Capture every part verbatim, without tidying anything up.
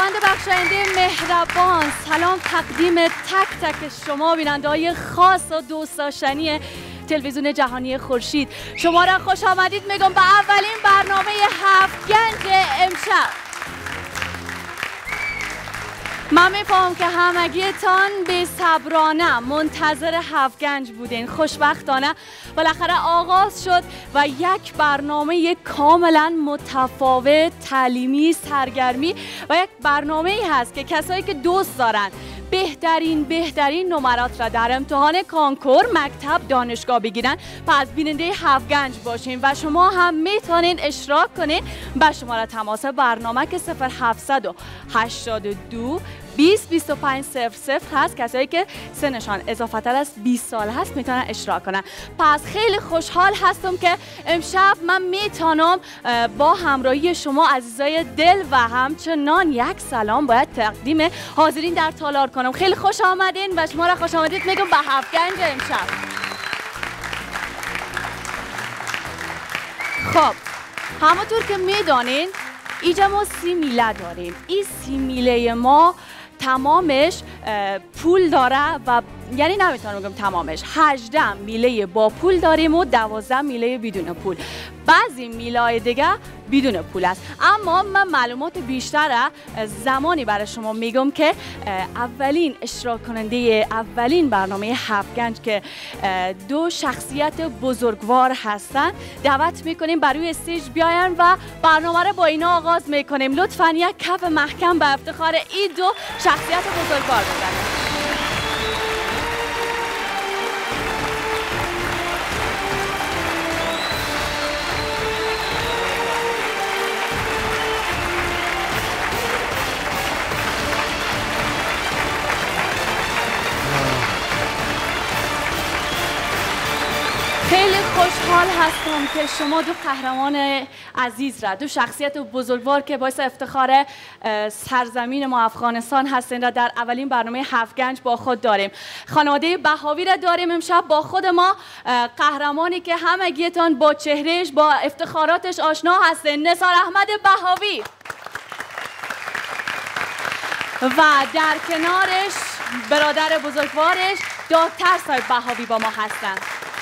خداوند بخشاینده مهربان، سلام تقدیم تک تک شما بیننده های خاص و دوست داشتنی تلویزیون جهانی خورشید. شما را خوش آمدید میگم به اولین برنامه هفت گنج امشب. من میفهمم که همگیتان به صبرانه منتظر هفت گنج بودین. خوشبختانه بالاخره آغاز شد و یک برنامه کاملا متفاوت، تعلیمی، سرگرمی و یک برنامه ای هست که کسایی که دوست دارن بهترین بهترین نمرات را در امتحان کانکور مکتب دانشگاه بگیرن پس بیننده هفت گنج باشین و شما هم میتونین اشتراک کنین با شماره تماس برنامه که صفر هفتصد و هشتاد و دو بیست بیست و پنج صفر صفر هست. کسایی که سنشان اضافه تر از بیست سال هست میتونن اشتراک کنن. پس خیلی خوشحال هستم که امشب من میتونم با همراهی شما عزیزای دل و همچنان یک سلام باید تقدیم حاضرین در تالار کنم. خیلی خوش آمدین و شما را خوش آمدید میگم به هفت گنج امشب. خب همونطور که میدانین اینجا ما سی میله داریم. این سی میله ما تمامش پول داره و یعنی نمیتونم بگم تمامش، هجده میله با پول داریم و دوازده میله بدون پول. بعضی میله دیگه بدون پول است. اما من معلومات بیشتر زمانی برای شما میگم که اولین اشتراک کننده اولین برنامه هفت گنج که دو شخصیت بزرگوار هستن دعوت میکنیم برای استیج بیاین و برنامه رو با اینا آغاز میکنیم. لطفاً یک کف محکم به افتخار این دو شخصیت بزرگوار بزنید. خیلی خوشحال هستم که شما دو قهرمان عزیز را، دو شخصیت بزرگوار که باعث افتخار سرزمین ما افغانستان هستند را در اولین برنامه هفت گنج با خود داریم. خانواده بهاوی را داریم امشب با خود ما، قهرمانی که همگیتان با چهرهش با افتخاراتش آشنا هستند. نثار احمد بهاوی و در کنارش برادر بزرگوارش دکتر صاحب بهاوی با ما هستند.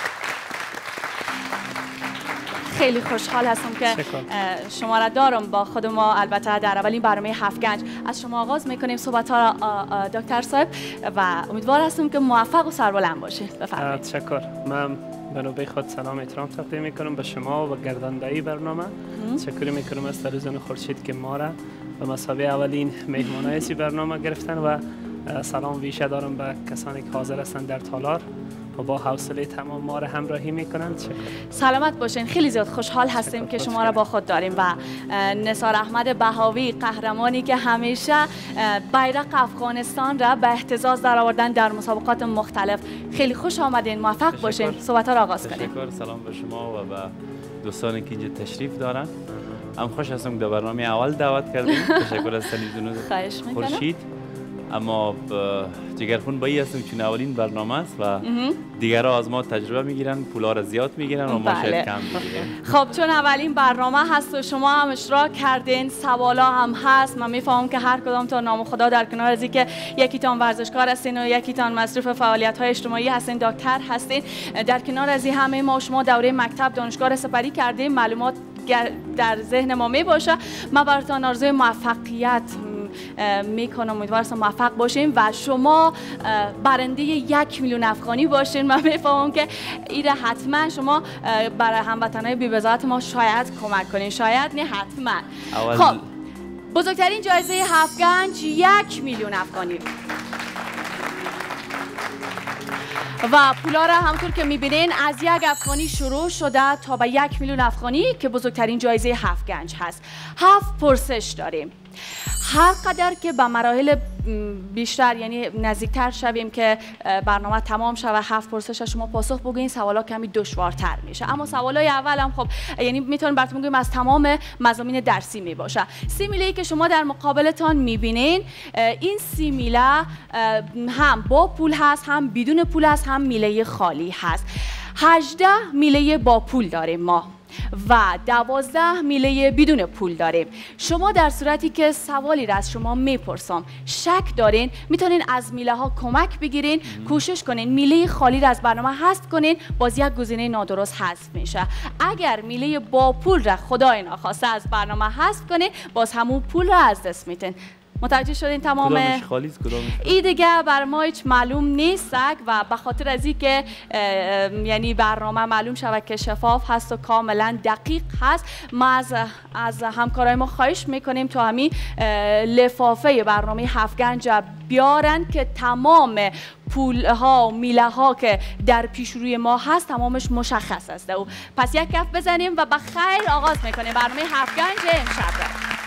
خیلی خوشحال هستم که شما را دارم با خود ما. البته در اولین برنامه هفت گنج از شما آغاز میکنیم صحبت ها را دکتر صاحب و امیدوار هستم که موفق و سربلند باشید. بفرمایید. تشکر. من به نوبه خود سلام احترام تقدیم میکنم به شما و گرداننده برنامه. تشکر میکنم از تلویزیون خورشید که ما را به مثابه اولین مهمانای سی برنامه گرفتن و سلام ویژه دارم به کسانی که حاضر هستند در تالار و با حوصله تمام ما را همراهی میکنند. سلامت باشین. خیلی زیاد خوشحال هستیم که شما را با خود داریم و نثار احمد بهاوی قهرمانی که همیشه بیرق افغانستان را به اهتزاز در آوردن در مسابقات مختلف. خیلی خوش آمدین، موفق باشین. صحبت ها را آغاز کنیم. تشکر. سلام به شما و به دوستانی که اینجا تشریف دارن. هم خوش هستم که برنامه اول دعوت کردیم. تشکر از تلویزیون خورشید. اما جگرخون بایی هستم چون اولین برنامه است و دیگرها از ما تجربه میگیرن، پولا را زیاد میگیرن و ما بله. شاید کم میگیریم. خب چون اولین برنامه هست و شما هم اشتراک کردین، سوالا هم هست. من میفهمم که هر کدام تا نام خدا در کنار از اینکه یکی تان ورزشکار هستین و یکی تان مصروف فعالیت های اجتماعی هستین، دکتر هستین، در کنار از این همه ما شما دوره مکتب دانشگاه سپری کردین، معلومات در ذهن ما می باشه. من براتون آرزوی موفقیت میکنم، امیدوارم موفق باشین و شما برنده یک میلیون افغانی باشین. من میفهمم که ایره حتما شما برای هموطنای بی بضاعت ما شاید کمک کنین، شاید نه حتما. خب بزرگترین جایزه هفت گنج یک میلیون افغانی و پولا را همونطور که میبینین از یک افغانی شروع شده تا به یک میلیون افغانی که بزرگترین جایزه هفت گنج هست. هفت پرسش داریم. هر قدر که به مراحل بیشتر یعنی نزدیکتر شویم که برنامه تمام شود هفت پرسش شما پاسخ بگوین، سوالا کمی دشوارتر میشه. اما سوالای اول هم خب یعنی میتونیم براتون بگیم از تمام مضامین درسی می باشه. سی میله ای که شما در مقابلتان میبینین این سی میله هم با پول هست، هم بدون پول هست، هم میله خالی هست. هجده میله با پول داریم ما. و دوازده میله بدون پول داریم. شما در صورتی که سوالی را از شما میپرسم شک دارین، میتونین از میله ها کمک بگیرین، کوشش کنین میله خالی را از برنامه حذف کنین، باز یک گزینه نادرست حذف میشه. اگر میله با پول را خدای ناخواسته از برنامه حذف کنین، باز همون پول را از دست میتین. متوجه شدین تمام؟ کدامش خالی است کدامش؟ این دیگه بر ما هیچ معلوم نیست و به خاطر از اینکه یعنی برنامه معلوم شود که شفاف هست و کاملا دقیق هست، ما از از همکارای ما خواهش میکنیم تا همین لفافه برنامه هفت گنج بیارن که تمام پول ها و میله ها که در پیش روی ما هست تمامش مشخص است. و پس یک کف بزنیم و به خیر آغاز میکنیم برنامه هفت گنج امشب را.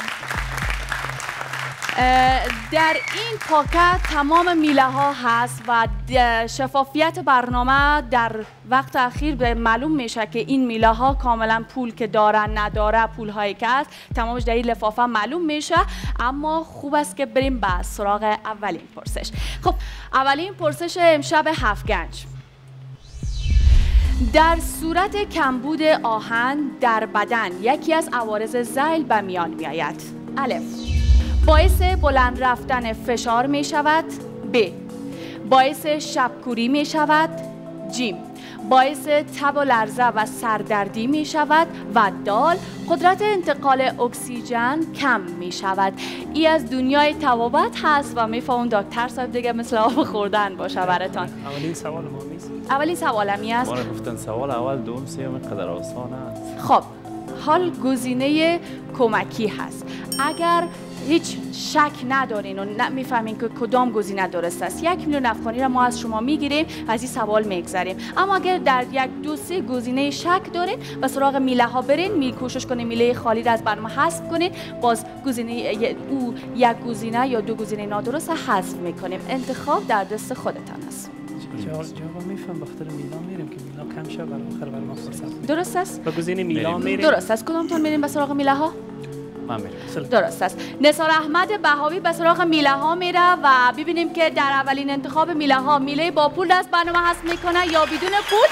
در این پاکت تمام میله ها هست و شفافیت برنامه در وقت اخیر به معلوم میشه که این میله ها کاملا پول که دارن نداره، پول هایی که هست تمامش در این لفافه معلوم میشه. اما خوب است که بریم به سراغ اولین پرسش. خب اولین پرسش امشب هفت گنج: در صورت کمبود آهن در بدن یکی از عوارض ذیل به میان می آید. الف: باعث بلند رفتن فشار می شود. ب: باعث شبکوری می شود. جیم: باعث تب و لرزه و سردردی می شود. و دال: قدرت انتقال اکسیژن کم می شود. ای از دنیای طبابت هست و می فهمم دکتر صاحب دیگه مثل آب خوردن باشه براتون. اولین سوال ما میست. اولین سوال می است. ما گفتن سوال اول دوم سوم قدر آسان است. خب حال گزینه کمکی هست. اگر هیچ شک ندارین و میفهمین که کدام گزینه درست است، یک میلیون افغانی را ما از شما میگیریم و از این سوال میگذریم. اما اگر در یک دو سه گزینه شک دارین و سراغ میله ها برین، می کوشش کنین میله خالی را از برنامه حذف کنین، باز گزینه او یک گزینه یا دو گزینه نادرست حذف میکنیم. انتخاب در دست خودتان است. جواب میفهم بخاطر میلا میریم که میلا کم شه برای آخر بر ما فرصت. درست است؟ با گزینه میلا میریم. درست است. کدامتون میریم به سراغ میله ها؟ من میرم. درست است. نثار احمد بهاوی به سراغ میله ها میره و ببینیم که در اولین انتخاب میله ها میله با پول از برنامه حذف میکنه یا بدون پول.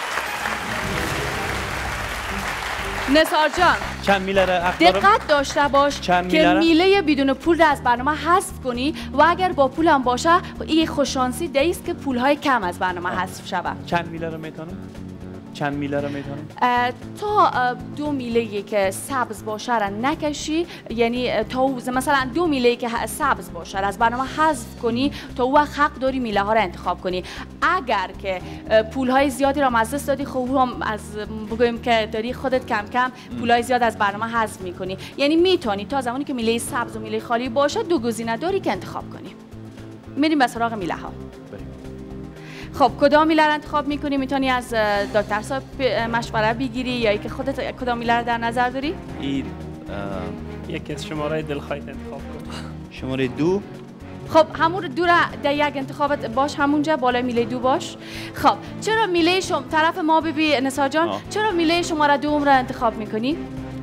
نثار جان چند میله را حق دارم؟ دقت داشته باش که میله بدون پول را از برنامه حذف کنی و اگر با پول هم باشه این خوششانسی دیست که پول های کم از برنامه حذف شود. چند میله را میتونم؟ چند میله را میتونم؟ تا دو میله که سبز باشه را نکشی، یعنی تا مثلا دو میله که سبز باشه را از برنامه حذف کنی تا او حق داری میله ها را انتخاب کنی. اگر که پول های زیادی را از دست دادی، خب هم از بگویم که داری خودت کم کم پول های زیاد از برنامه حذف میکنی، یعنی میتونی تا زمانی که میله سبز و میله خالی باشه دو گزینه داری که انتخاب کنی. میریم به سراغ میله ها. خب کدام میله را انتخاب میکنی؟ میتونی از دکتر صاحب مشوره بگیری یا ای که خودت کدام میله را در نظر داری؟ این یکی از شماره دلخواهت انتخاب کن. شماره دو. خب همون دو را در یک انتخابت باش، همونجا بالای میله دو باش. خب چرا میله شما طرف ما ببی نثار جان؟ چرا میله شماره دوم را انتخاب میکنی؟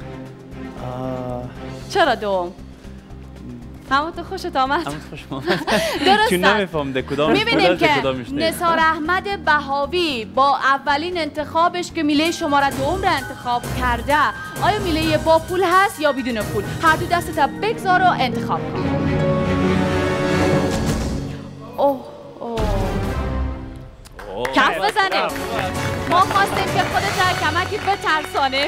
چرا دوم؟ همون تو خوشت آمد؟ همون خوشم آمد. درست. چون نمیفهم ده کدامش میبینیم که نثار احمد بهاوی با اولین انتخابش که میله شماره دوم را انتخاب کرده، آیا میله با پول هست یا بدون پول؟ هر دو دستت بگذار و انتخاب کن. اوه اوه کف بزنیم. ما خواستیم که خودت کمکی بترسانیم.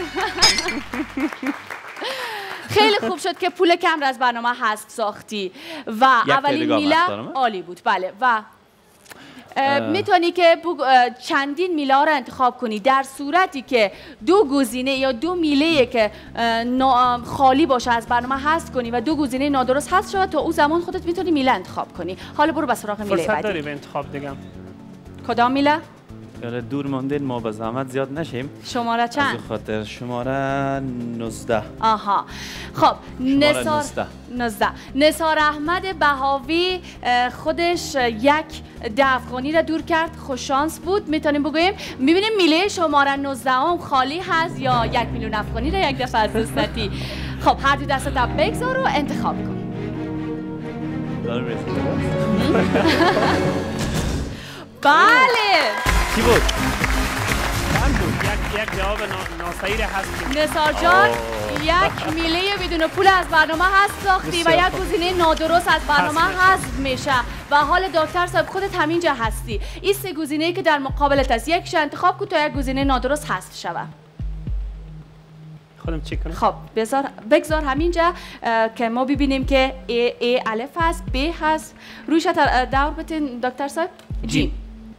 خیلی خوب شد که پول کم را از برنامه حذف ساختی و اولین میله عالی بود. بله و میتونی که چندین میله را انتخاب کنی در صورتی که دو گزینه یا دو میله که خالی باشه از برنامه حذف کنی و دو گزینه نادرست حذف شود، تا اون زمان خودت میتونی میله انتخاب کنی. حالا برو به سراغ میله بعدی. فرصت داری به انتخاب دیگه. کدام میله؟ یاره دور ماندین ما به زحمت زیاد نشیم. شماره چند؟ از خاطر شماره نوزده. آها خب نثار نوزده. نثار احمد بهاوی خودش یک ده افغانی را دور کرد. خوش شانس بود. میتونیم بگوییم میبینیم میله شماره نوزده هم خالی هست یا یک میلیون افغانی را یک دفعه از دست دادی. خب هر دو دستت بگذار و انتخاب کن. بله. چی بود؟ چند بود؟ یک یک جواب ناصحیح هست. نثار جان یک میله بدون پول از برنامه هست ساختی و یک گزینه نادرست از برنامه حذف میشه و حال دکتر صاحب خودت همینجا هستی. این سه گزینه‌ای که در مقابلت است یکیش انتخاب کن تا یک گزینه نادرست حذف شود. خودم چی کنم؟ خب بذار بگذار همینجا که ما ببینیم که ای, ای الف هست، ب هست. رویش دور بتین دکتر صاحب. جیم.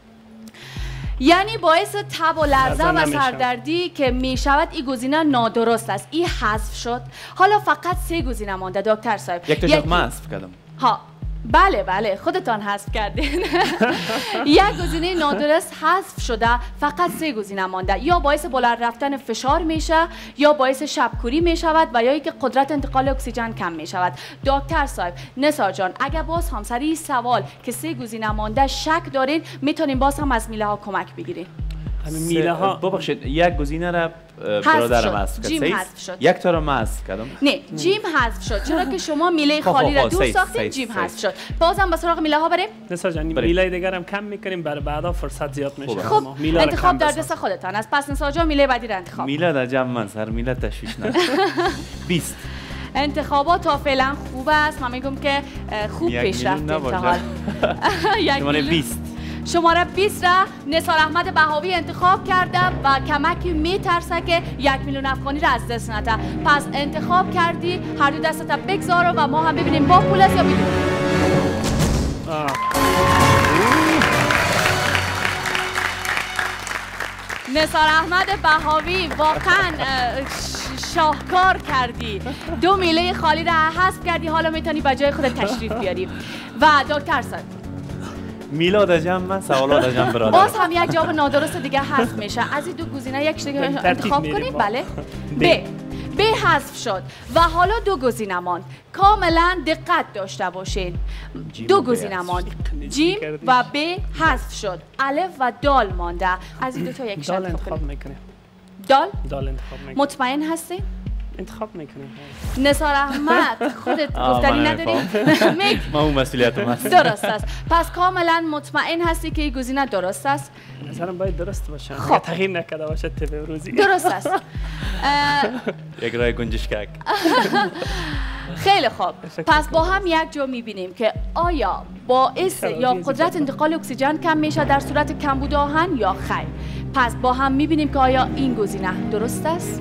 یعنی باعث تب و لرزه و سردردی که می شود این گزینه نادرست است. این حذف شد. حالا فقط سه گزینه مانده دکتر صاحب. یک تاشو من حذف کردم. ها بله بله خودتان حذف کردین. یک گزینه نادرست حذف شده، فقط سه گزینه مانده. یا باعث بلند رفتن فشار میشه، یا باعث شبکوری می شود و یا اینکه قدرت انتقال اکسیژن کم می شود. دکتر صاحب، نثار جان، اگر باز هم سر این سوال که سه گزینه مانده شک دارین، میتونین باز هم از میله ها کمک بگیرین. همین میله ها ببخشید یک گزینه را برادرم حذف کرد. جیم حذف شد. یک تا رو من حذف کردم. نه جیم حذف شد چرا که شما میله خالی را دو ساختین. جیم حذف شد. بازم به سراغ میله ها بریم. نثار جان میله دیگر هم کم میکنیم برای بعدا فرصت زیاد میشه. خب انتخاب در دست خودتان است. پس نثار جان میله بعدی را انتخاب. میله در جمع من سر میله تشویش نه. بیست. انتخابات تا فعلا خوب است. من میگم که خوب پیش رفتیم تا حال. شماره بیست. شماره بیست را نثار احمد بهاوی انتخاب کرده و کمکی میترسه که یک میلیون افغانی را از دست نده. پس انتخاب کردی، هر دو دستت بگذار و ما هم ببینیم با پول است یا بدون. نثار احمد بهاوی واقعا شاهکار کردی. دو میله خالی را حذف کردی. حالا میتونی به جای خود تشریف بیاری. و دکتر صاحب میلاد جمع من سوالات جمع برادر. باز هم یک جواب نادرست دیگه حذف میشه. از این دو گزینه یک دیگه انتخاب کنیم. بله. ب ب حذف شد و حالا دو گزینه ماند. کاملا دقت داشته باشین. دو گزینه ماند. جیم و ب حذف شد. الف و دال مانده. از این دو تا یکیش انتخاب میکنیم. دال؟ دال انتخاب میکنیم. مطمئن هستی؟ انتخاب میکنیم. نثار احمد خودت گفتنی نداری؟ ما اون مسئولیتم هست. درست است. پس کاملا مطمئن هستی که این گزینه درست است؟ نظرم باید درست باشه. خب تغییر نکرده باشه طبع روزی. درست است. یک رای گنجشکک. خیلی خوب. پس با هم یک جا میبینیم که آیا باعث یا قدرت انتقال اکسیژن کم میشه در صورت کمبود آهن یا خیر. پس با هم میبینیم که آیا این گزینه درست است؟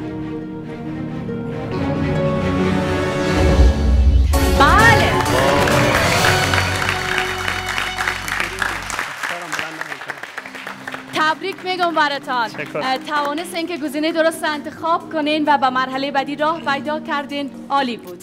بله. تبریک میگم براتان. توانستین که گزینه درست انتخاب کنین و به مرحله بعدی راه پیدا کردین. عالی بود.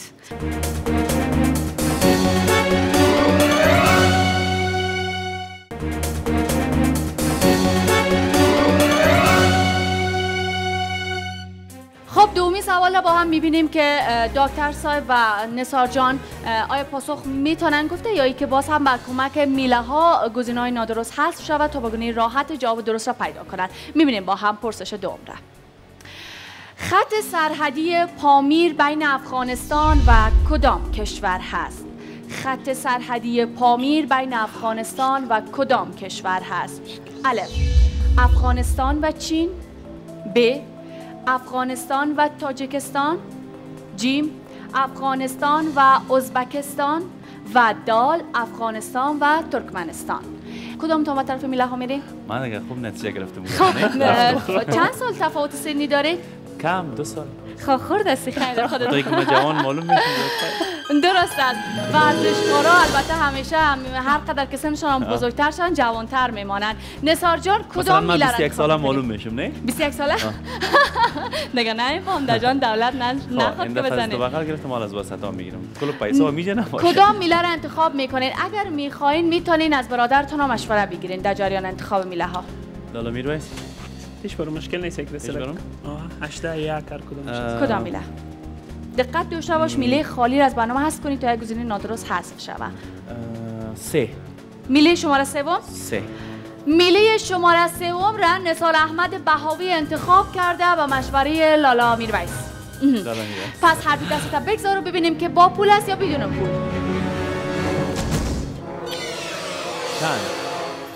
خب دومی سوال با هم میبینیم که دکتر صاحب و نثار جان آیا پاسخ میتونن گفته یا ای که باز هم با کمک میله ها گزینه‌های نادرست حذف شود تا بگونه راحت جواب درست را پیدا کنند. میبینیم با هم پرسش دوم را. خط سرحدی پامیر بین افغانستان و کدام کشور هست؟ خط سرحدی پامیر بین افغانستان و کدام کشور هست؟ الف افغانستان و چین، ب افغانستان و تاجیکستان، جیم افغانستان و ازبکستان و دال افغانستان و ترکمنستان. کدام تا به طرف میله ها میری؟ من اگر خوب نتیجه گرفته بودم. خب چند سال تفاوت سنی داری؟ کم دو سال. خب خورد هستی خیلی خودت. توی که ما جوان معلوم میشیم. درست است. ورزشکارا البته همیشه هر قدر که سنشان بزرگتر شدن جوانتر میمانند. نثار جان کدام میله را؟ بیست و یک ساله معلوم میشم نه؟ بیست و یک ساله؟ دیگه نمیفهم در جان دولت نخواد که بزنید. تو بغل گرفتم مال از وسطا میگیرم. کل پیسه میجنم. کدام میله را انتخاب میکنین؟ اگر میخواین میتونین از برادرتون مشوره بگیرین در جریان انتخاب میله ها. لالا میرویس هیچ برای مشکل نیست یک رسیده کنم. هشده یک هر کدوم. کدام میله؟ دقت داشته باش میله خالی را از برنامه حذف کنید تا یک گزینه نادرست حذف شود. سه. میله شماره سوم؟ سه. میله شماره سوم را نثار احمد بهاوی انتخاب کرده و مشوره لالا میرویس. پس هر دو دستا بگذار و ببینیم که با پول است یا بدون پول. چند؟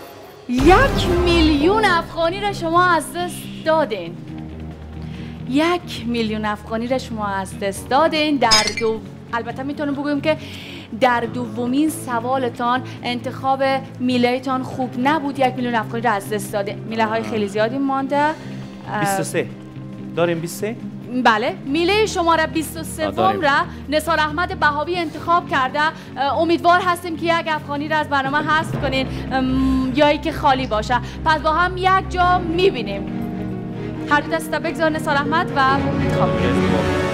یک میلیون افغانی را شما از دست دادین. یک میلیون افغانی را شما از دست دادین. در دو البته میتونم بگویم که در دومین سوالتان انتخاب میلهتان خوب نبود. یک میلیون افغانی را از دست دادین. میله های خیلی زیادی مانده. بیست و سه داریم. بیست و سه بله، میله شماره بیست و سه را نثار احمد بهاوی انتخاب کرده. امیدوار هستیم که یک افغانی را از برنامه حذف کنین یا ای که خالی باشه. پس با هم یک جا میبینیم. هر دو دستا بگذار نثار احمد و انتخاب کنیم.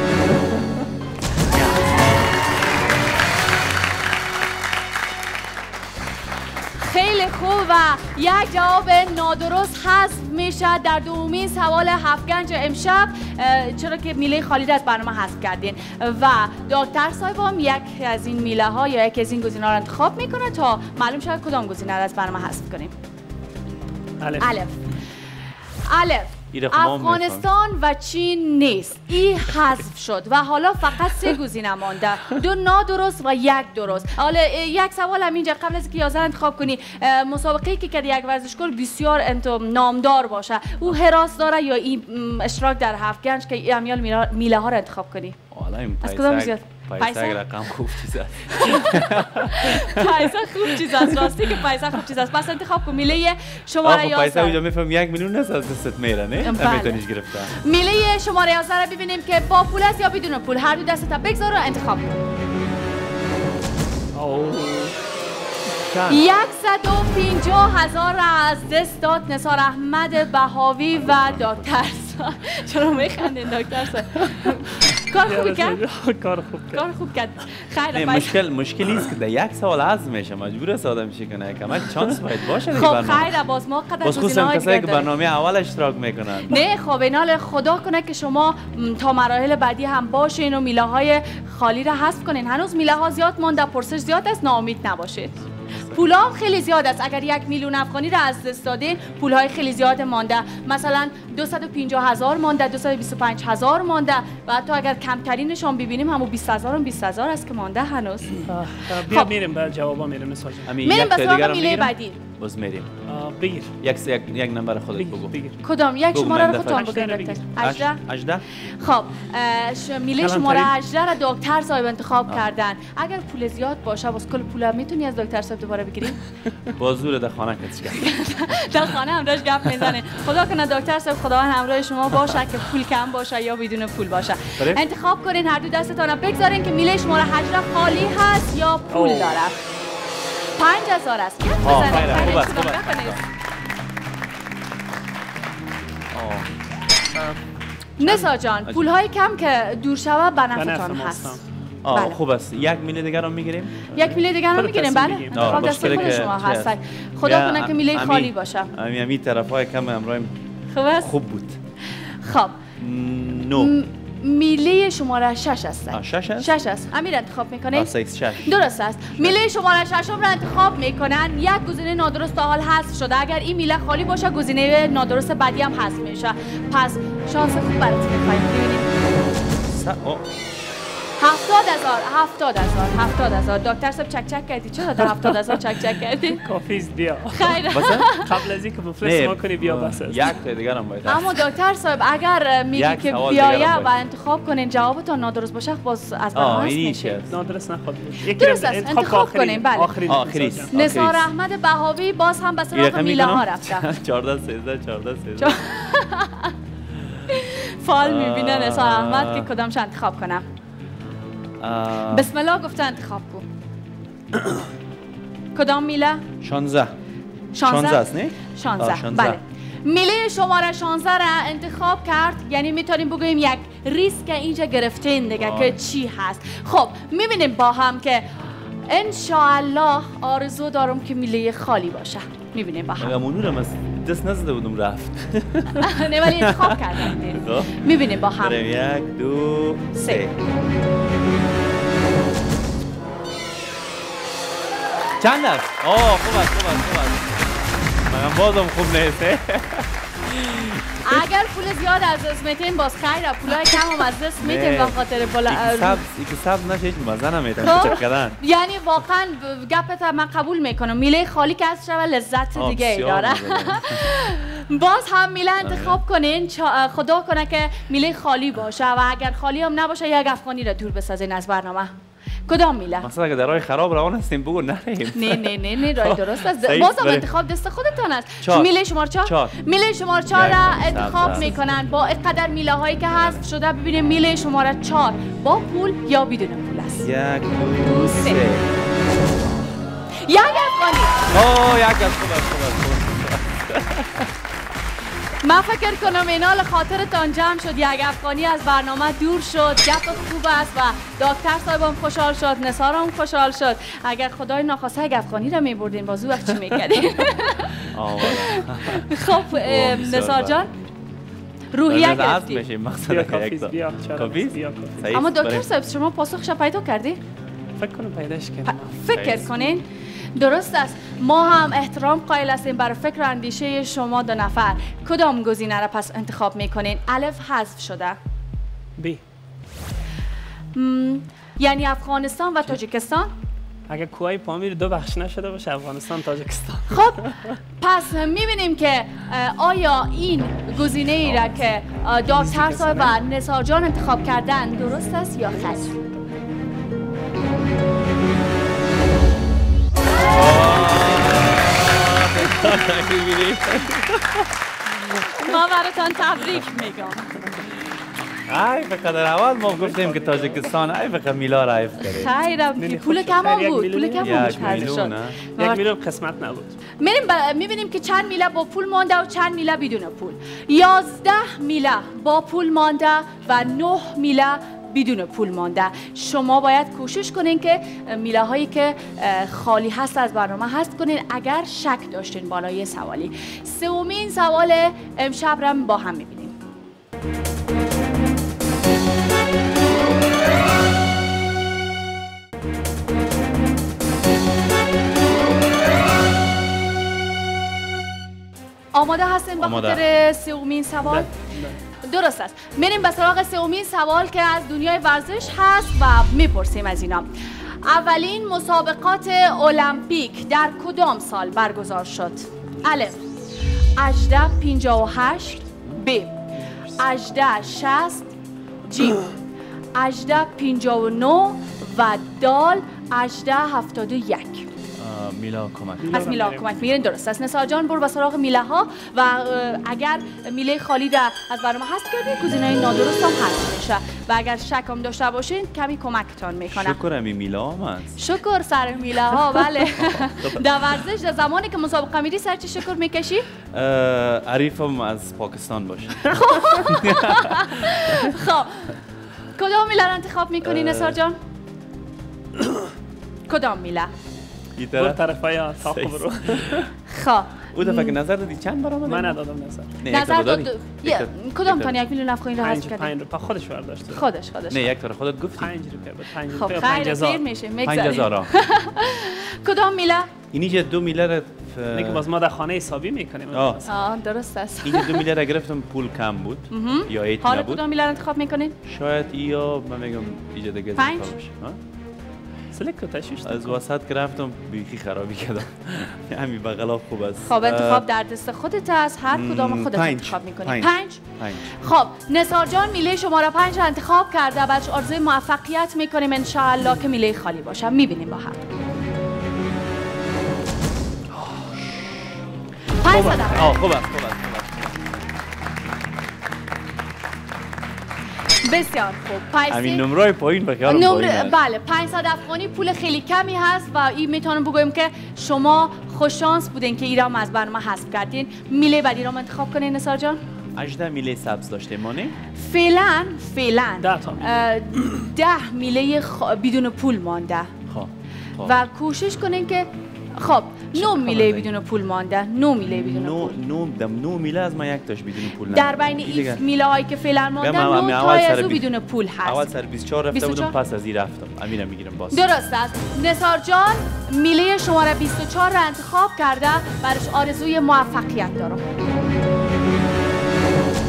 خیلی خوب و یک جواب نادرست حذف میشه در دومین سوال هفت گنج امشب، چرا که میله خالی را از برنامه حذف کردین و دکتر صاحب هم یک از این میله ها یا یک از این گزینه‌ها را انتخاب میکنه تا معلوم شود کدام گزینه را از برنامه حذف کنیم. الف الف الف افغانستان و چین نیست. این حذف شد و حالا فقط سه گزینه مانده، دو نادرست و یک درست. حالا یک سوال هم اینجا قبل از که یازده انتخاب کنی، مسابقه که که یک ورزشکار بسیار نامدار باشه او حراس داره یا این اشتراک در هفت گنج که امیال میله ها را انتخاب کنی؟ از کدام زیاد؟ پیسه رقم خوب چیز است. پیسه خوب چیز است، راستی که پیسه خوب چیز است. پس انتخاب کن میله شماره یازده. پیسه اونجا میفهم یک میلیون است از دستت میره نه؟ نمیتونیش گرفتن. میله شماره یازده را ببینیم که با پول است یا بدون پول. هر دو دستت بگذار و انتخاب کن. صد و پنجاه هزار را از دست داد نثار احمد بهاوی و دکتر صاحب. چرا میخندین دکتر صاحب؟ کار خوبی کرد؟ کار خوب کرد. کار خوب کرد. خیر. مشکل مشکلی است که در یک سوال عزم میشه، مجبور است آدم چی کنه، کمک چانس باید باشه دیگه. خب خیر، باز ما قدر گزینه‌های کسایی که برنامه اول اشتراک میکنن. نه خب اینال خدا کنه که شما تا مراحل بعدی هم باشین و میله های خالی را حذف کنین. هنوز میله ها زیاد مونده، پرسش زیاد است، ناامید نباشید. پولا هم خیلی زیاد است. اگر یک میلیون افغانی را از دست دادین پول های خیلی زیاد مانده، مثلا دویست و پنجاه هزار مانده، دویست و بیست و پنج هزار مانده و حتی اگر کمترینشون ببینیم همون بیست هزار و بیست هزار است که مانده هنوز. بیا میریم به جوابا میریم مثلا. میریم به سراغ میله بعدی. باز میریم. بگیر. یک یک یک نمبر خودت بگو. کدام؟ یک شماره رو خودتون بگید دکتر. هجده. هجده. خب میله شماره هجده را دکتر صاحب انتخاب کردن. اگر پول زیاد باشه باز کل پول میتونی از دکتر صاحب دوباره بگیریم؟ با زور در خانه کتش در خانه هم داشت گپ میزنه. خدا کنه دکتر صاحب خداوند همراه شما باشه که پول کم باشه یا بدون پول باشه. انتخاب کنین، هر دو دستتون رو بگذارین که میله شماره هجده خالی هست یا پول داره. پنج هزار است. یک بزنید. خوب است. خوب است. نثار جان، پول های کم که دور شوه به نفعتان هست. آه خوب است. یک میله دیگر رو میگیریم؟ یک میله دیگر رو میگیریم. بله. انتخاب دست خود شما هست. خدا کنه که میله خالی باشه. امی امی طرفای کم امروز خوب است. خوب بود. خب. نو. میله شماره شش است. شش است؟ شش است. امیر انتخاب میکنید؟ شش. درست است. میله شماره ششم را انتخاب میکنن. یک گزینه نادرست تا حال حذف شده. اگر این میله خالی باشه گزینه نادرست بعدی هم حذف میشه. پس شانس خوب براتون میخوایم ببینیم. هفتاد هزار، هفتاد هزار، هفتاد هزار. دکتر صاحب چک چک کردی؟ چرا در هفتاد هزار چک چک کردی؟ کافیست بیا. خیر. قبل از اینکه مفلس ما کنی بیا بس است. یک تا دیگر هم باید. اما دکتر صاحب اگر میگی که بیایه و انتخاب کنین جوابتان نادرست باشه باز از برنامه هست میشه. نادرست نخواد باشه. درست است. انتخاب کنین. بله. آخری. نثار احمد بهاوی باز هم به سراغ میله ها رفته. چهارده سیزده چهارده سیزده. فال میبینه نثار احمد که کدامش انتخاب کنم. بسم الله گفته انتخاب کن. کدام میله؟ شانزده. شانزده است نه؟ شانزده. بله. میله شماره شانزده را انتخاب کرد، یعنی میتونیم بگوییم یک ریسک اینجا گرفتین دیگه که چی هست. خب میبینیم با هم که انشاءالله آرزو دارم که میله خالی باشه. میبینیم با هم. اگه منورم از دست نزده بودم رفت. نه ولی انتخاب کردم. میبینیم با هم. یک دو سه. چند است؟ آه خوب است خوب است خوب است. من بازم خوب نیست. اگر پول زیاد از دست میتین باز خیره، پولای کم هم از دست میتین به خاطر بالا سبز ایک سبز نشه هیچ مزه نمیتن چک کردن. یعنی واقعا گپت من قبول میکنم، میله خالی که از شب لذت دیگه ای داره. باز هم میله انتخاب کنین، خدا کنه که میله خالی باشه و اگر خالی هم نباشه یک افغانی را دور بسازین از برنامه. کدام میله؟ مثلا اگه در راه خراب روان هستیم بگو نریم. نه نه نه نه راه درست است. باز هم انتخاب دست خودتان است. میله شماره چهار. میله شماره چهار را انتخاب میکنن با اینقدر میله هایی که هست شده. ببینیم میله شماره چهار با پول یا بدون پول است. یک دو سه. یک افغانی. اوه یک از خوب است خوب است. من فکر کنم اینا خاطرتان جمع شد، یک افغانی از برنامه دور شد. گپ خوب است و دکتر صاحبم خوشحال شد، نثار هم خوشحال شد. اگر خدای ناخواسته یک افغانی را میبردین بازو وقت چی میکردین؟ خب نثار جان روحیه گرفتی. اما دکتر صاحب شما پاسخش پیدا کردی؟ فکر کنم پیداش کردم. فکر کنین؟ درست است. ما هم احترام قائل هستیم برای فکر و اندیشه شما دو نفر. کدام گزینه را پس انتخاب میکنین؟ الف حذف شده. بی. یعنی افغانستان و تاجیکستان؟ اگر کوهای پامیر دو بخش نشده باشه افغانستان تاجیکستان. خب پس میبینیم که آیا این گزینه ای را که دکتر صاحب و نثار جان انتخاب کردن درست است یا خطا؟ ما براتان تبریک میگم. ای بقدر اول ما گفتیم که تاجیکستان ای بقدر میلا را حیف کرد. خیرم پول کم هم بود. پول کم هم بود حذف شد. یک میلیون قسمت نبود. میریم میبینیم که چند میله با پول مانده و چند میله بدون پول. یازده میله با پول مانده و نه میله بدون پول مانده. شما باید کوشش کنین که میله هایی که خالی هست از برنامه هست کنین اگر شک داشتین بالای سوالی. سومین سوال امشب را با هم میبینیم. آماده هستین به خاطر سومین سوال؟ درست است. میریم به سراغ سومین سوال که از دنیای ورزش هست و میپرسیم از اینا. اولین مسابقات المپیک در کدام سال برگزار شد؟ الف هجده پنجاه و هشت، ب هجده شصت، ج هجده پنجاه و نه و دال هجده هفتاد و یک. میلا کمک. از میلا کمک میگیرین. درست است. نثار جان برو به سراغ میله ها و اگر میله خالی در از برنامه هست کردید گزینه‌های نادرست هم حذف میشه و اگر شک هم داشته باشین کمی کمکتان میکنه. شکر امی میلا هم هست. شکر سر میله ها. بله. در ورزش در زمانی که مسابقه میری سر چی شکر میکشی؟ عریفم از پاکستان باشه. خب کدام میله را انتخاب میکنی نثار جان؟ کدام میله؟ برو طرفای اتاق برو. خب او دفعه که نظر دادی چند برآمد؟ من ندادم نظر. نظر داد. کدام تا یک میلیون افغانی را حذف کردی؟ پنج روپیه خودش برداشت. خودش خودش. نه یک تا خودت گفتی. پنج روپیه بود. پنج روپیه. خب خیر دیر میشه. پنج هزار. کدام میله؟ اینی که دو میلیون را نه که باز ما در خانه حسابی میکنیم. آه درست است. این دو میلیون را گرفتم پول کم بود یا ایت حالا نبود. کدام میلیون انتخاب میکنین؟ شاید یا من میگم ایجاد گزینه باشه. سلک تشویش از وسط که رفتم بیخی خرابی کردم. همین بغلا خوب است. خب انتخاب در دست خودت است. هر کدام خودت انتخاب میکنی. پنج. پنج. خب نثار جان میله شماره پنج را انتخاب کرده. بعدش آرزوی موفقیت میکنیم ان شاء الله که میله خالی باشه. میبینیم با هم. پنج صد. آه خوب است خوب است. بسیار خوب. همین نمرای پایین بخیالم پایین است. بله پانصد افغانی پول خیلی کمی هست و این میتونم بگویم که شما خوش شانس بودین که ایرام از برنامه حذف کردین. میله بعد ایرام انتخاب کنین نثار جان. هجده میله سبز داشته مانه؟ فعلا فعلا ده تا ده میله خ... بدون پول مانده. خب و کوشش کنین که خب نو میله بدون پول مانده. نو میله بدون نو پول. نو دم نو میله از ما یک تاش بدون پول نه. در بین این میله هایی که فعلا مانده نو تای از او بدون پول هست. اول سر بیست و چهار رفته بودم پس از این رفتم. امینم میگیرم باز. درست است. نثار جان میله شماره بیست و چهار را انتخاب کرده. برش آرزوی موفقیت دارم.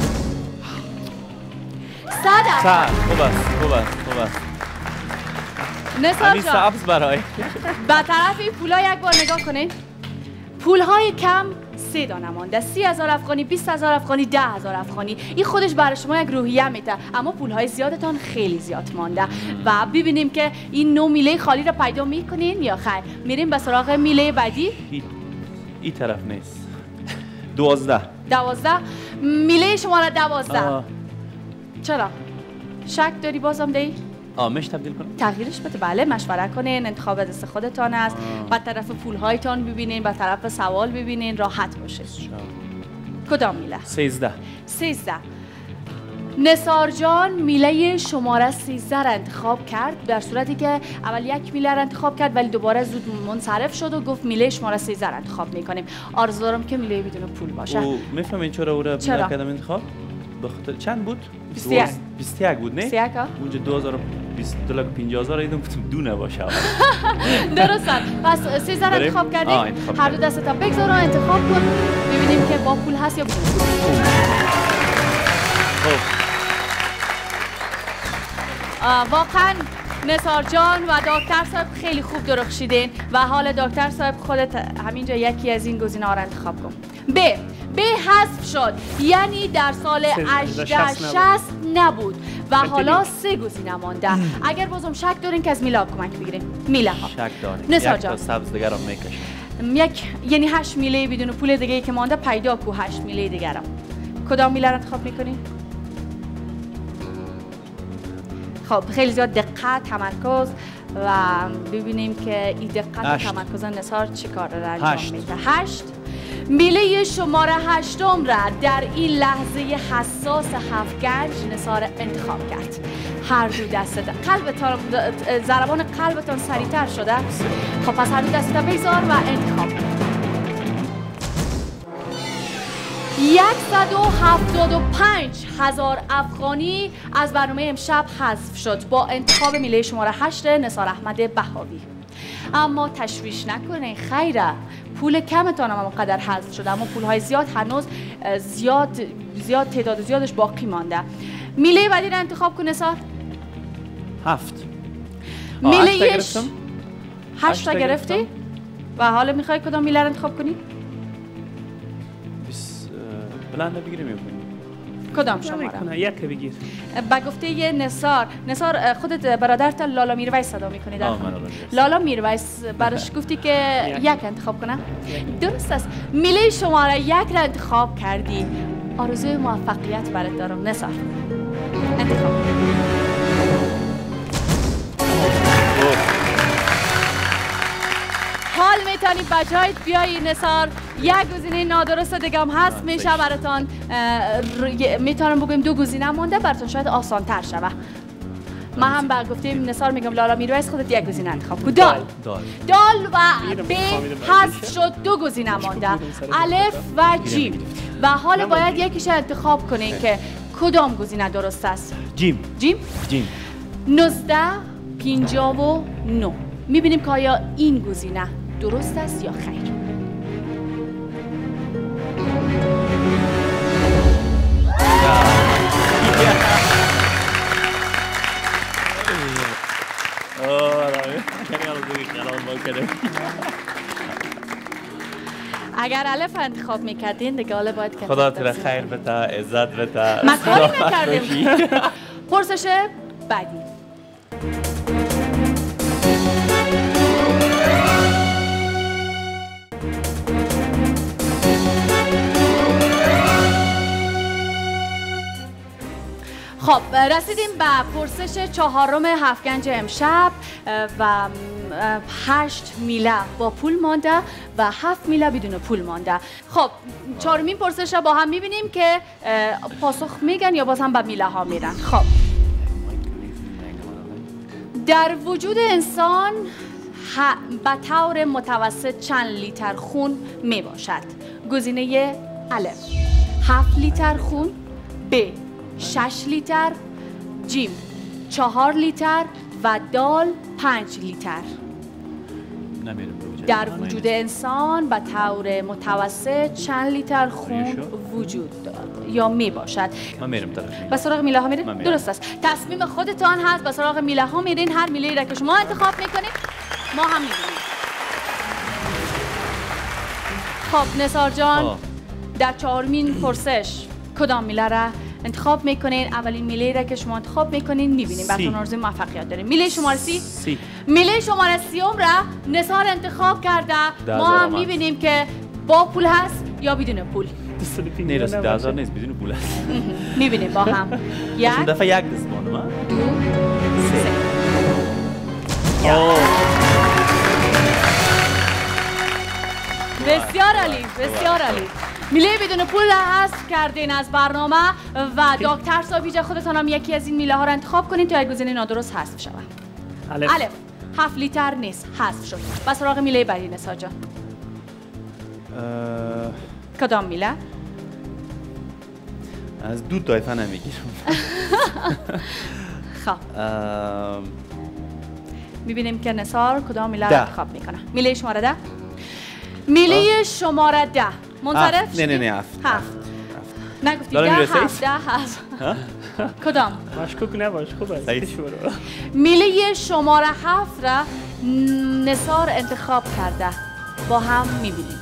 سر خوب است خوب است خوب است نثار جان سبز برای به طرف این پولا یک بار نگاه کنین. پولهای کم سه دانه مانده، سی هزار افغانی، بیست هزار افغانی، ده هزار افغانی. این خودش برای شما یک روحیه میده، اما پولهای زیادتان خیلی زیاد مانده. و ببینیم که این نو میله خالی را پیدا میکنین یا خیر. میریم به سراغ میله بعدی. این طرف نیست. دوازده دوازده میله شماره دوازده. چرا؟ شک داری بازم دی؟ آه مش تبدیل کنم؟ تغییرش بده. بله مشوره کنین، انتخاب دست خودتان است. به طرف پولهایتان ببینین، به طرف سوال ببینین، راحت باشید. کدام میله؟ سیزده سیزده. نثار جان میله شماره سیزده را انتخاب کرد، در صورتی که اول یک میله را انتخاب کرد ولی دوباره زود منصرف شد و گفت میله شماره سیزده را انتخاب میکنیم. آرزو دارم که میله بدون پول باشه. او میفهمین چرا او را کردم انتخاب؟ بخاطر چند بود؟ بیست و یک. بیست و یک بود نه؟ بیست و یک ها؟ اونجا دو هزار و بیست و پنجاه هزار ایدم گفتم دو نباشه. درست است. پس سیزده را انتخاب کردیم. هر دو دست تا بگذار و انتخاب کن ببینیم که با پول هست یا بدون پول. واقعا نثار جان و دکتر صاحب خیلی خوب درخشیدین و حال دکتر صاحب خودت همینجا یکی از این گزینه‌ها را انتخاب کن. ب ب حذف شد، یعنی در سال هجده شصت نبود و حالا سه گزینه مانده. اگر بازم شک دارین که از میلا کمک بگیریم. میله ها شک داریم. نثار یک جان تا سبز دیگر هم میکشم. یک یعنی هشت میله بدون پول دیگه که مانده پیدا کو هشت میله دیگرم. کدام میله را انتخاب میکنین؟ خب خیلی زیاد دقت، تمرکز و ببینیم که این دقت و تمرکز نثار چی کار را انجام میده. هشت میله شماره هشتم را در این لحظه حساس هفت‌گنج نثار انتخاب کرد. هر دو دستت قلبتان ضربان قلبتان سریعتر شده. خب پس هر دو دستت بگذار و انتخاب کن. صد و هفتاد و پنج هزار افغانی از برنامه امشب حذف شد با انتخاب میله شماره هشت نثار احمد بهاوی. اما تشویش نکنه خیره، پول کمتان هم اونقدر حذف شده اما پولهای زیاد هنوز زیاد زیاد تعداد زیادش باقی مانده. میله بعدی را انتخاب کن نثار. هفت. میله هشت هشت تا گرفتی و حالا میخوای کدام میله را انتخاب کنی؟ بلند بگیریم یا کدام شماره؟ یک بگیر. با گفته یه نثار نثار خودت برادرت لالا میرویس صدا میکنی در لالا میرویس براش گفتی که یک انتخاب کنه. درست است. میله شماره یک را انتخاب کردی. آرزوی موفقیت برات دارم نثار. انتخاب. حال میتونی بجایت بیایی نثار. یک گزینه نادرست دیگه هم هست میشه براتان. میتونم بگویم دو گزینه مونده براتون شاید آسان تر شوه. ما هم با گفتیم نثار میگم لالا میرویس خودت یک گزینه انتخاب کن. دال دال و ب حذف شد، دو گزینه مونده الف و جیم و حال باید یکیش انتخاب کنین که کدام گزینه درست است. جیم جیم جیم نوزده پنجاه و نه. میبینیم که آیا این گزینه درست است یا خیر. اگر الف انتخاب میکردین دیگه حالا باید که خدا تو خیر بده، عزت بده. ما کاری نکردیم. پرسش بعدی. خب رسیدیم به پرسش چهارم هفت‌گنج امشب و هشت میله با پول مانده و هفت میله بدون پول مانده. خب چهارمین پرسش را با هم میبینیم که پاسخ میگن یا باز هم به میله ها میرن. خب در وجود انسان به طور متوسط چند لیتر خون می باشد؟ گزینه الف هفت لیتر خون، ب شش لیتر، جیم چهار لیتر و دال پنج لیتر. در وجود انسان به طور متوسط چند لیتر خون وجود دارد؟ یا می باشد؟ من میرم طرف میله. به سراغ میله ها میرین؟ درست است. تصمیم خودتان هست، به سراغ میله ها میرین. هر میله را که شما انتخاب میکنید ما هم میبینیم. خب نثار جان در چهارمین پرسش کدام میله را انتخاب میکنین؟ اولین میله را که شما انتخاب میکنین میبینیم. براتون آرزوی موفقیت داریم. میله شماره سی. سی. میله شماره سیوم را نثار انتخاب کرده. ما هم میبینیم که با پول هست یا بدون پول. نه راستی ده هزار نیست، بدون پول هست. میبینیم با هم. یک دفعه یک دست بانم ها؟ دو سه. بسیار عالی، بسیار عالی. میله بدون پول حذف کردین از برنامه و دکتر صاحب خودتان هم یکی از این میله ها را انتخاب کنین تا یک گزینه نادرست حذف شود. الف. الف هفت لیتر نیست، حذف شد. بس سراغ میله بعدی نثار جان. کدام میله؟ از دو طایفه نمیگیرم. خب میبینیم که نثار کدام میله را انتخاب میکنه. میله شماره ده. میله شماره ده منصرف؟ نه نه نه هفت. هفت. نگفتی ده هفت ده هفت. کدام؟ مشکوک نباش، خوب است. میله شماره هفت را نثار انتخاب کرده. با هم میبینیم.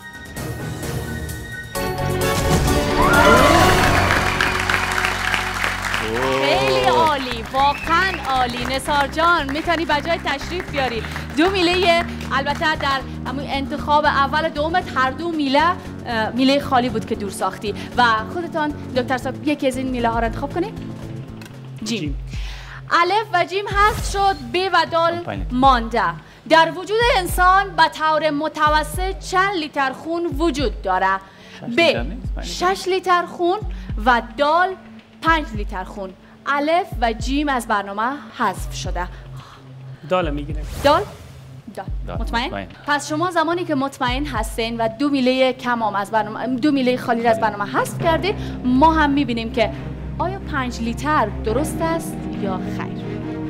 خیلی عالی، واقعا عالی. نثار جان میتونی بجای تشریف بیاری. دو میله، البته در انتخاب اول دومت هر دو میله میله خالی بود که دور ساختی و خودتان دکتر صاحب یکی از این میله ها را انتخاب کنید. جیم. الف و جیم حذف شد، ب و دال مانده. در وجود انسان به طور متوسط چند لیتر خون وجود داره؟ ب شش لیتر خون و دال پنج لیتر خون. الف و جیم از برنامه حذف شده. دال میگیریم. دال؟ دال. مطمئن؟ پس شما زمانی که مطمئن هستین و دو میله کمام از برنامه، دو میله خالی را از برنامه حذف کردید، ما هم میبینیم که آیا پنج لیتر درست است یا خیر؟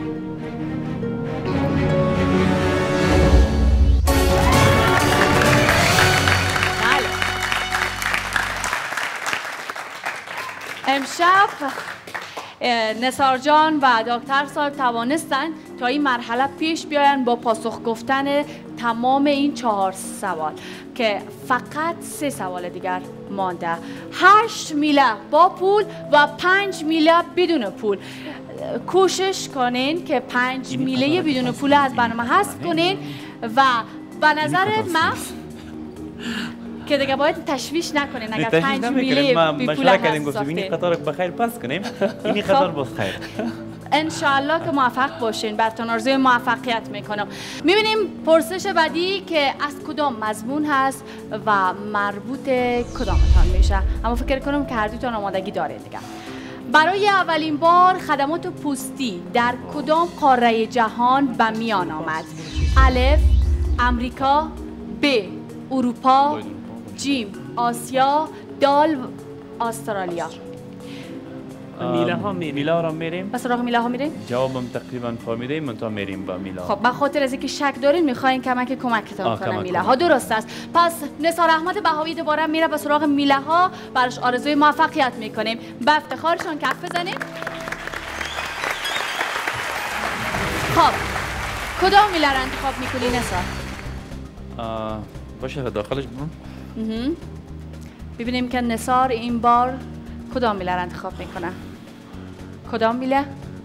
امشب نثار جان و دکتر صاحب توانستن تا این مرحله پیش بیاین با پاسخ گفتن تمام این چهار سوال که فقط سه سوال دیگر مانده. هشت میله با پول و پنج میله بدون پول. کوشش کنین که پنج میله بدون پول از برنامه حذف کنین و به نظر من که دیگه باید تشویش نکنین اگر پنج میله بی پول هست ساختین. این قطار بخیر پس کنیم، این قطار باز خیر. انشاءالله که موفق باشین. براتون آرزوی موفقیت میکنم. میبینیم پرسش بعدی که از کدام مضمون هست و مربوط کدامتان میشه. اما فکر کنم که هر دوتان آمادگی داره دیگه. برای اولین بار خدمات پستی در کدام قاره جهان به میان آمد؟ الف امریکا، ب اروپا، جیم آسیا، دال استرالیا. میله ها میریم. میله ها را میریم. به سراغ میله ها میریم؟ جوابم تقریبا فهمیدیم، من تا میریم با میله ها. خب به خاطر از اینکه شک دارین میخواین کمک کمکتون کنم میله ها. درست است. پس نثار احمد بهایی دوباره میره به سراغ میله ها. براش آرزوی موفقیت میکنیم. به افتخارشون کف بزنیم. خب کدام میله را انتخاب میکنی نثار؟ باشه داخلش برون. ببینیم که نثار این بار کدام میله را انتخاب میکنه. کدام میله؟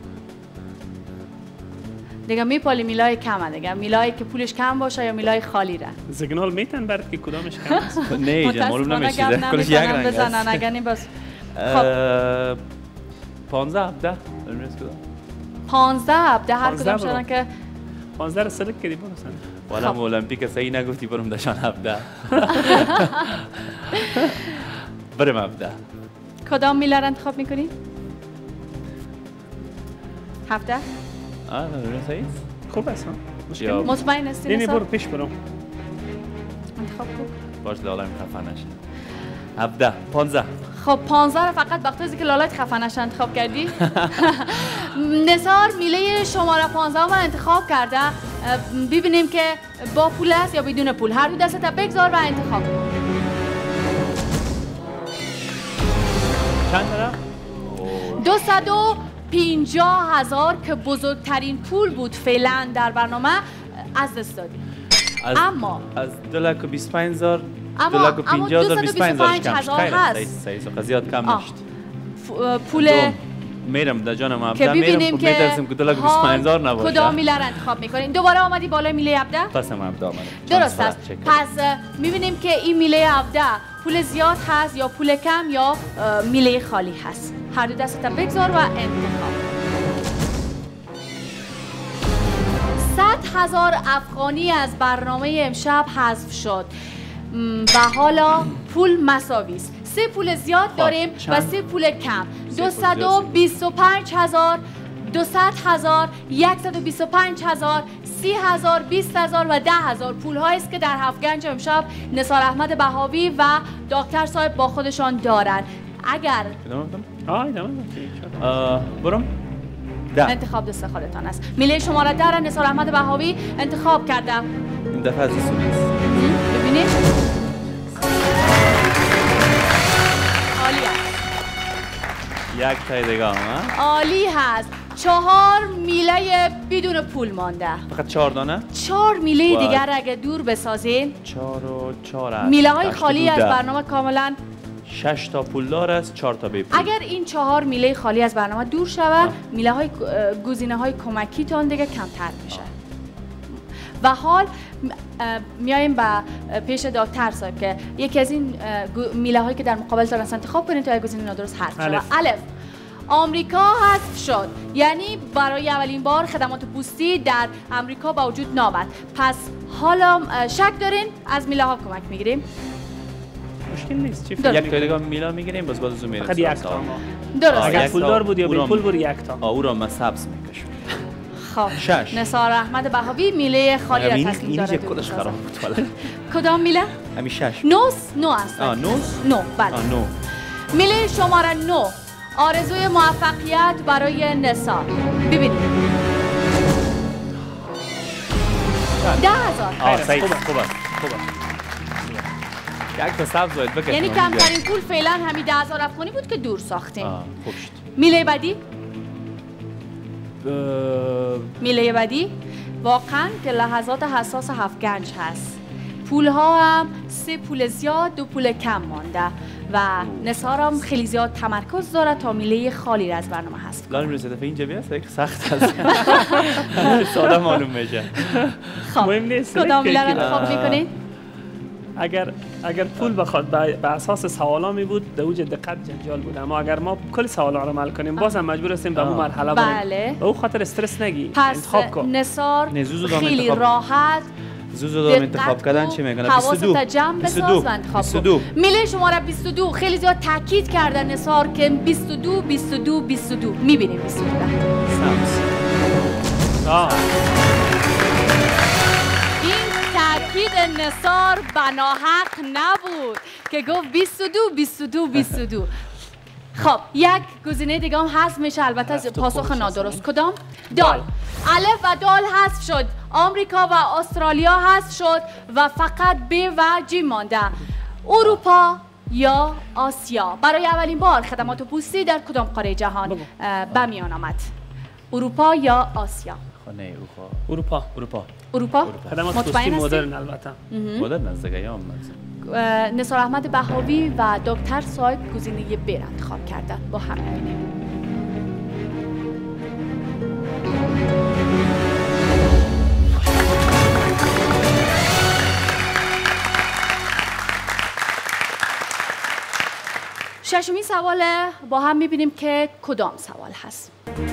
دیگه میپالی میلای کمه دیگه. میلایی که پولش کم باشه یا میلای خالی را. سیگنال میتن برات که کدامش کم است؟ نه اینجا معلوم نمیشه. کلش یک رنگ است. بزنن اگه نی بس. خب پانزده هفده پانزده هفده هر کدام شدن که پانزده را سلک کردی برو سن. والا المپیک صحیح نگفتی برم دشان هفده. برم هفده. کدام میله را انتخاب میکنی؟ هفته؟ آه نه صحیح. خوب است. مشکل مطمئن هستی نثار؟ نه برو پیش برو. انتخاب کن. باش لالا خفه نشه. هفده پانزده. خب پانزده را فقط وقتی که لالات خفه نشه انتخاب کردی. نثار میله شماره پانزده را انتخاب کرده. ببینیم که با پول است یا بدون پول. هر دو دستت بگذار و انتخاب کن. چند داره؟ دوصد و پنجاه هزار که بزرگترین پول بود فعلا در برنامه از دست دادیم. اما از دو لک و بیست و پنج هزار اما دو لک و پنجاه هزار بیست و پنج هزار هست. صحیح زیاد کم نشد. پول میرم در جانم عبده میرم که میترسم که دو لک و بیست و پنج هزار نباشه. کدام میله را انتخاب میکنین؟ دوباره آمدی بالای میله عبده؟ پس هم عبده آمدم. درست است. پس میبینیم که این میله عبده پول زیاد هست یا پول کم یا میله خالی هست. هر دو دستت بگذار و انتخاب. صد هزار افغانی از برنامه امشب حذف شد و حالا پول مساوی است. سه پول زیاد داریم و سه پول کم. دوصد و بیست و پنج هزار، دوصد هزار، صد و بیست و پنج هزار، سی هزار، بیست هزار و ده هزار پول هایی است که در هفت‌گنج امشب نثار احمد بهاوی و دکتر صاحب با خودشان دارند. اگر آه ادامه برم انتخاب دست خودتان است. میله شماره ده را نثار احمد بهاوی انتخاب کرده. این دفعه از سونی است. ببینید عالی است. یک تای دیگه هم عالی هست. چهار میله بدون پول مانده. فقط چهار دانه؟ چهار میله دیگر اگه دور بسازین چهار و چهار است. میله های خالی از برنامه کاملا شش تا پولدار است، چهار تا بی پول. اگر این چهار میله خالی از برنامه دور شود میله های گزینه های کمکی تان دیگه کمتر میشه. و حال میایم به پیش دکتر صاحب که یکی از این میله هایی که در مقابل تان انتخاب کنید تا یک گزینه نادرست حذف شود. الف آمریکا حذف شد، یعنی برای اولین بار خدمات پوستی در آمریکا با وجود نامد. پس حالا شک دارین از میله ها کمک میگیریم؟ مشکل نیست. چی یک تا دیگه میلا میگیریم باز باز میریم. فقط یک تا. درست. اگر پولدار بود یا بی پول بود یک تا. آ او را من سبز میکشم. خب شش. نثار احمد بهاوی میله خالی از تصمیم داره. اینجا کلش خراب بود والا. کدام میله؟ همین شش. نوس نو است. آ نوس؟ نو بله. آ نو. میله شماره نو. آرزوی موفقیت برای نثار. ببینید. ده هزار. آ صحیح خوب است. خوب است. یک تا سبز باید بکشیم. یعنی کمترین پول فعلا همین ده هزار افغانی بود که دور ساختیم. آه خوب شد. میله بعدی؟ میله بعدی واقعا که لحظات حساس هفت‌گنج هست. پول ها هم سه پول زیاد دو پول کم مانده و نثار هم خیلی زیاد تمرکز داره تا میله خالی را از برنامه هست. لازم میرسه دفعه اینجا بیاست یک سخت هست. ساده معلوم میشه. خب مهم نیست. کدام میله را انتخاب میکنید؟ اگر اگر پول بخواد به اساس سوالا می بود در اوج دقت جنجال بود، اما اگر ما کل سوالا رو حل کنیم باز هم مجبور هستیم به اون مرحله بریم. بله. به اون خاطر استرس نگی. پس نثار خیلی راحت زوزو دام انتخاب کردن چی میگن؟ بیست و دو جمع بساز و انتخاب کن. میله شماره بیست و دو خیلی زیاد تاکید کردن نثار که بیست و دو بیست و دو بیست و دو میبینیم بیست و دو سبز. تأکید نثار بناحق نبود که گفت بیست و دو بیست و دو بیست و دو. خب یک گزینه دیگه هم حذف میشه، البته پاسخ نادرست. کدام؟ دال. الف و دال حذف شد. آمریکا و استرالیا حذف شد و فقط ب و ج مانده. اروپا یا آسیا. برای اولین بار خدمات پوستی در کدام قاره جهان به میان آمد؟ اروپا یا آسیا؟ خانه اروپا. اروپا. اروپا. اروپا؟ خدمات پوستی مدرن البته. مدرن از دیگه یا نثار احمد بهاوی و دکتر صاحب گزینه ب را انتخاب کردن. با هم ببینیم. ششمین سوال با هم میبینیم که کدام سوال هست.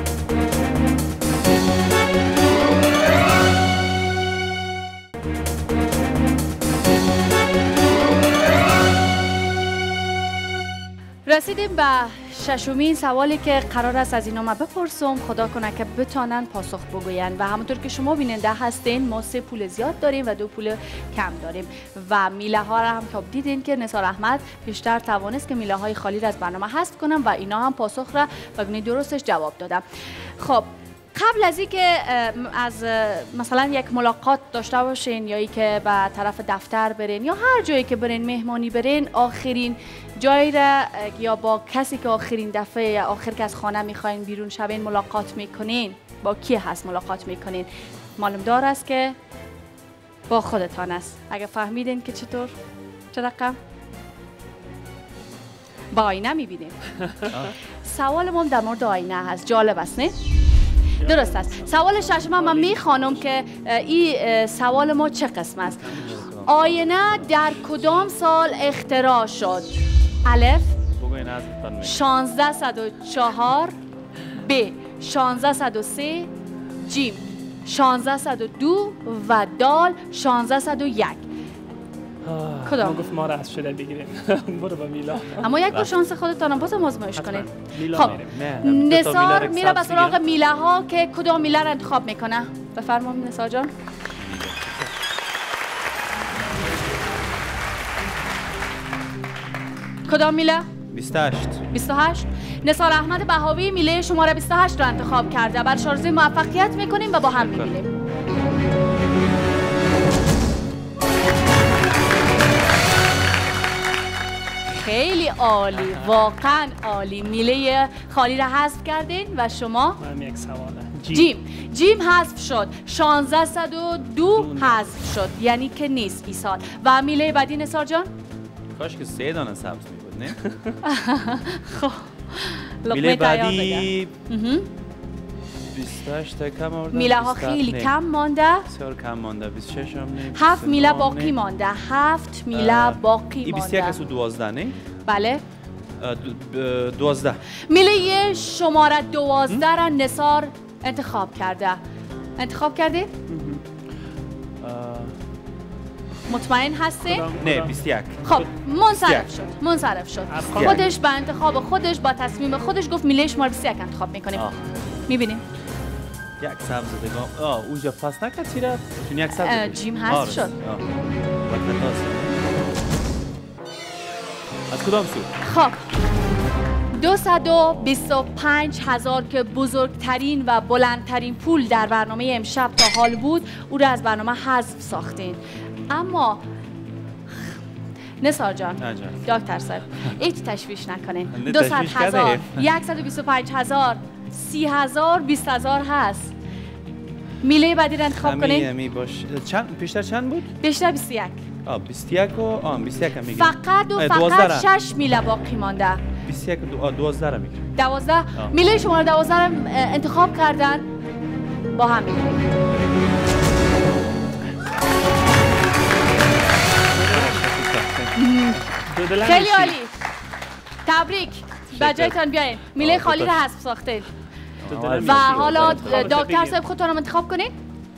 رسیدیم به ششمین سوالی که قرار است از اینا ما بپرسم، خدا کنه که بتانن پاسخ بگوین. و همونطور که شما بیننده هستین ما سه پول زیاد داریم و دو پول کم داریم و میله ها را هم که دیدین که نثار احمد بیشتر توانست که میله های خالی را از برنامه حذف کنم و اینا هم پاسخ را به گونه درستش جواب دادم. خب قبل از اینکه از مثلا یک ملاقات داشته باشین یا ای که به طرف دفتر برین یا هر جایی که برین مهمانی برین، آخرین جایی را یا با کسی که آخرین دفعه آخر که از خانه میخواین بیرون شوین ملاقات میکنین، با کی هست ملاقات میکنین؟ معلوم دار است که با خودتان است. اگه فهمیدین که چطور چه رقم با آینه میبینیم. سوال ما در مورد آینه هست. جالب است نه؟ درست است. سوال ششم من میخوانم که این سوال ما چه قسم است. آینه در کدام سال اختراع شد؟ الف شانزده صد و چهار، ب شانزده صد و سه، جیم شانزده صد و دو و دال شانزده صد و یک. کدام؟ ما گفت ما را از شده بگیریم. برو با میلا. اما یک بار شانس خودتان بازم آزمایش کنید. خب نثار میره به سراغ میله ها که کدام میله را انتخاب میکنه. بفرمایید نثار جان. کدام میله؟ بیست و هشت. بیست و هشت. نثار احمد بهاوی میله شماره بیست و هشت را انتخاب کرده. بر شارزه موفقیت میکنیم و با هم میبینیم. خیلی عالی، واقعا عالی. میله خالی را حذف کردین و شما؟ من یک سواله. جیم. جیم حذف شد. شانزده صد و دو حذف شد، یعنی که نیست این سال. و میله بعدی نثار جان؟ کاش که سه دانه سبز می بود نه؟ خب میله بعدی بیست و هشت کم آورده. میله ها خیلی کم مانده. بسیار کم مانده. بیست و شش هم نه. هفت میله باقی مانده. هفت میله باقی مانده. این بیست و یک است و دوازده نه؟ بله. دوازده. میله شماره دوازده را نثار انتخاب کرده. انتخاب کرده؟ مطمئن هستی؟ نه بیست و یک. خب منصرف شد. منصرف شد. خودش به انتخاب خودش با تصمیم خودش گفت میله شماره بیست و یک انتخاب میکنیم. میبینیم. یک سبز دیگه. آه اونجا پاس نکرد چی را؟ چون یک سبز جیم حذف شد. از کدام سو؟ خب دویست و بیست و پنج هزار که بزرگترین و بلندترین پول در برنامه امشب تا حال بود، او را از برنامه حذف ساختین. اما نثار جان، دکتر صاحب هیچ تشویش نکنین. دویست هزار، صد و بیست و پنج هزار، سی هزار، بیست هزار هست. میله بعدی را انتخاب کنین. امی باش. چند بیشتر چند بود؟ بیشتر بیست و یک. آه بیست و یک و آه بیست و یک میگم. فقط و فقط شش میله باقی مانده. بیست و یک و دوازده را میگم. دوازده. میله شماره دوازده را انتخاب کردن. با هم میگیم. خیلی عالی. تبریک. به جایتان بیاین. میله خالی را حذف ساختید. و حالا دکتر صاحب خودتان انتخاب کنید.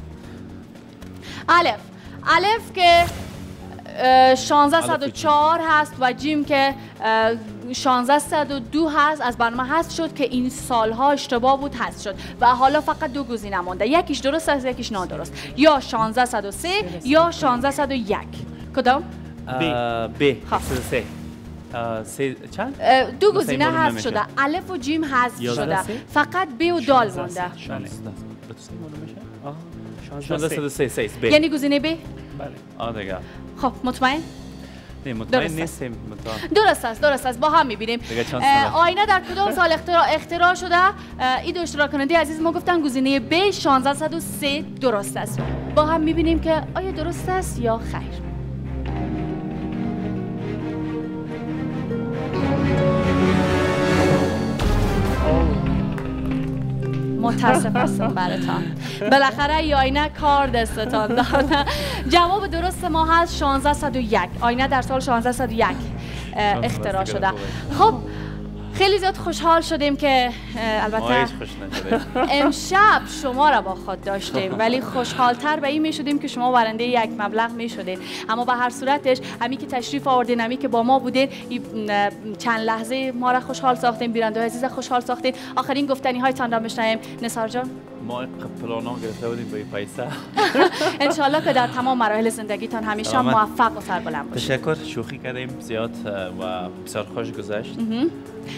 الف. الف که شانزده صد و چهار هست و جیم که شانزده صد و دو هست از برنامه حذف شد که این سالها اشتباه بود حذف شد و حالا فقط دو گزینه مونده. یکیش درست است یکیش نادرست. یا شانزده صد و سه یا شانزده صد و یک. کدام؟ ب. ب. سه. سه چند؟ دو گزینه حذف شده. الف و جیم حذف شده. فقط ب و دال مونده. شانزده صد و سه. یعنی گزینه ب؟ بله. آه دیگه. خب مطمئن؟ نه مطمئن نیستیم. درست است درست است با هم می‌بینیم. آینه در کدام سال اختراع اختراع شده؟ این دو اشتراک کننده عزیز ما گفتن گزینه ب شانزده صد و سه درست است. با هم می‌بینیم که آیا درست است یا خیر. متاسف هستم براتان. بالاخره ای آینه کار دستتان داد. جواب درست ما هست شانزده صد و یک. آینه در سال شانزده صد و یک اختراع شده. خب خیلی زیاد خوشحال شدیم که البته امشب شما را با خود داشتیم ولی خوشحالتر به این می شدیم که شما برنده یک مبلغ می شدین. اما به هر صورتش همی که تشریف آوردین همی که با ما بودین چند لحظه ما را خوشحال ساختین، بیننده عزیز خوشحال ساختین. آخرین گفتنی هایتان را بشنویم نثار جان. ما پلانا گرفته بودیم به پیسه. انشالله که در تمام مراحل زندگیتان همیشه موفق و سربلند باشید. تشکر. شوخی کردیم زیاد و بسیار خوش گذشت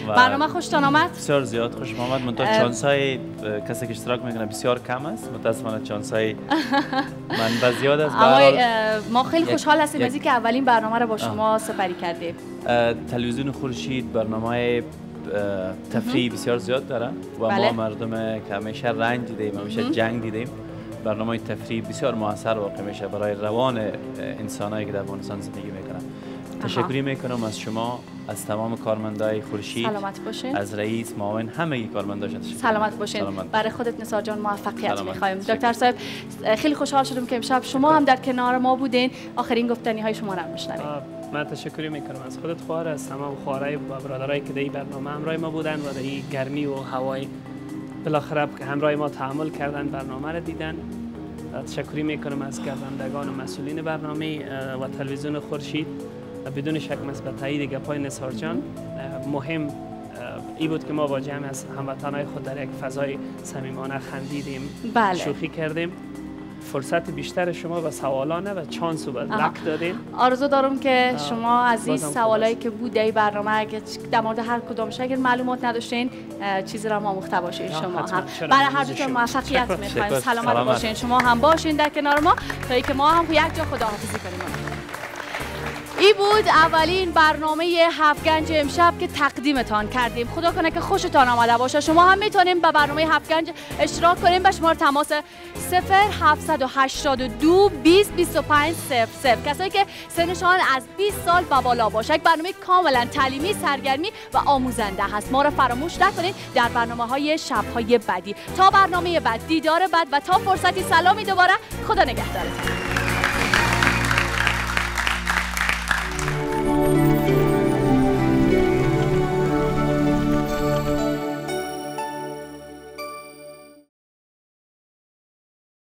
برنامه خوشتان آمد؟ بسیار زیاد خوش آمد. منتها چانسای کسی که اشتراک میکنه بسیار کم است. متاسفانه چانسای من زیاد است. اما ما خیلی خوشحال هستیم از اینکه اولین برنامه رو با شما سپری کردیم. تلویزیون خورشید برنامه تفریحی بسیار زیاد داره و بله. ما مردم که همیشه رنج دیدیم، همیشه جنگ دیدیم، برنامه تفریحی بسیار موثر واقع میشه برای روان انسانایی که در افغانستان زندگی میکنن. تشکری میکنم از شما، از تمام کارمندای خورشید، سلامت باشین، از رئیس، معاون، همه کارمنداشون تشکر. سلامت باشین. سلامت. برای خودت نثار جان موفقیت میخوایم. دکتر صاحب خیلی خوشحال شدم که امشب شما هم در کنار ما بودین. آخرین گفتنی های شما رو میشنویم. من تشکر میکنم از خودت خوار، از تمام خوارای و برادرایی که در این برنامه همراه ما بودن و در این گرمی و هوای بالاخره که همراه ما تحمل کردن برنامه رو دیدن. تشکر میکنم از گردندگان و مسئولین برنامه و تلویزیون خورشید. بدون شک مثبت تایید گپای نثار جان مهم ای بود که ما با جمع از هموطنای خود در یک فضای صمیمانه خندیدیم، بله. شوخی کردیم. فرصت بیشتر شما و سوالانه و چانس و لک دادیم. آرزو دارم که شما از این سوالایی که بوده ای برنامه اگه در مورد هر کدام شکل معلومات نداشتین چیزی را ما مخته باشین شما هم. برای هر دوتون موفقیت میخوایم. سلامت باشین. شما هم باشین در کنار ما تا اینکه ما هم یک جا خداحافظی کنیم. ای بود اولین برنامه هفتگنج امشب که تقدیمتان کردیم. خدا کنه که خوشتان آمده باشه. شما هم میتونیم به برنامه هفتگنج اشتراک کنیم به شماره تماس صفر هفتصد و هشتاد و دو بیست بیست و پنج صفر صفر. کسایی که سنشان از بیست سال و بالا باشه. یک برنامه کاملا تعلیمی، سرگرمی و آموزنده هست. ما را فراموش نکنید در برنامه‌های شب‌های بعدی. تا برنامه بعد، دیدار بعد و تا فرصتی سلامی دوباره. خدا نگهدارتون.